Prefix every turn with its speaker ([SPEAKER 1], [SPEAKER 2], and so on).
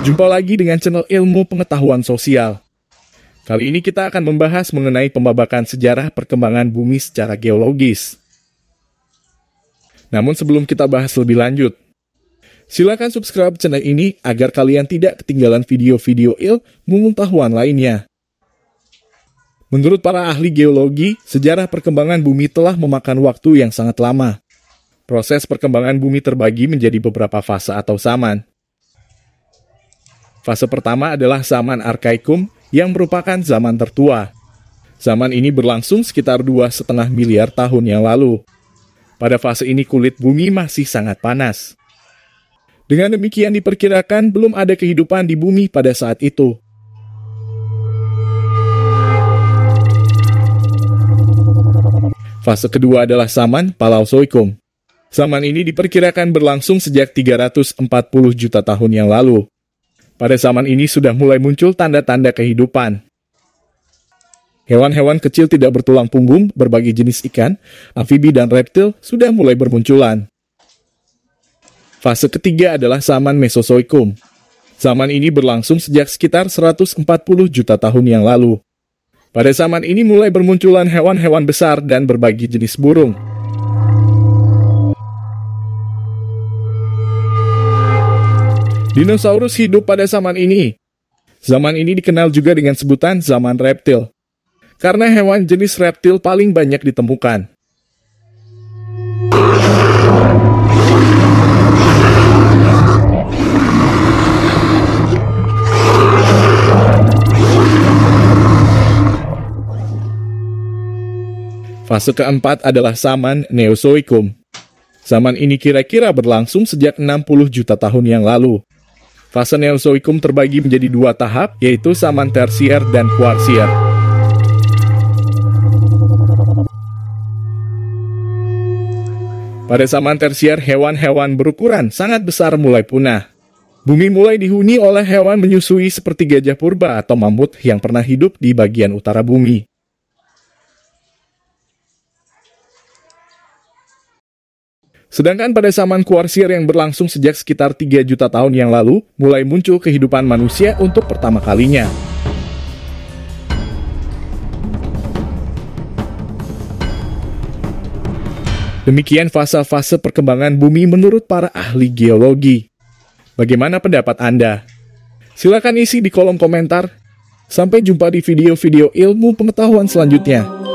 [SPEAKER 1] Jumpa lagi dengan channel Ilmu Pengetahuan Sosial. Kali ini kita akan membahas mengenai pembabakan sejarah perkembangan bumi secara geologis. Namun sebelum kita bahas lebih lanjut, silakan subscribe channel ini agar kalian tidak ketinggalan video-video ilmu pengetahuan lainnya. Menurut para ahli geologi, sejarah perkembangan bumi telah memakan waktu yang sangat lama. Proses perkembangan bumi terbagi menjadi beberapa fase atau zaman. Fase pertama adalah zaman Arkaikum yang merupakan zaman tertua. Zaman ini berlangsung sekitar 2,5 miliar tahun yang lalu. Pada fase ini kulit bumi masih sangat panas. Dengan demikian diperkirakan belum ada kehidupan di bumi pada saat itu. Fase kedua adalah zaman Paleozoikum. Zaman ini diperkirakan berlangsung sejak 340 juta tahun yang lalu. Pada zaman ini sudah mulai muncul tanda-tanda kehidupan. Hewan-hewan kecil tidak bertulang punggung, berbagai jenis ikan, amfibi dan reptil sudah mulai bermunculan. Fase ketiga adalah zaman Mesozoikum. Zaman ini berlangsung sejak sekitar 140 juta tahun yang lalu. Pada zaman ini mulai bermunculan hewan-hewan besar dan berbagai jenis burung. Dinosaurus hidup pada zaman ini. Zaman ini dikenal juga dengan sebutan zaman reptil, karena hewan jenis reptil paling banyak ditemukan. Fase keempat adalah zaman Neozoikum. Zaman ini kira-kira berlangsung sejak 60 juta tahun yang lalu. Fase Neozoikum terbagi menjadi dua tahap, yaitu zaman Tersier dan Kuarsier. Pada zaman Tersier, hewan-hewan berukuran sangat besar mulai punah. Bumi mulai dihuni oleh hewan menyusui seperti gajah purba atau mamut yang pernah hidup di bagian utara bumi. Sedangkan pada zaman Kuarsier yang berlangsung sejak sekitar 3 juta tahun yang lalu, mulai muncul kehidupan manusia untuk pertama kalinya. Demikian fase-fase perkembangan bumi menurut para ahli geologi. Bagaimana pendapat Anda? Silakan isi di kolom komentar. Sampai jumpa di video-video ilmu pengetahuan selanjutnya.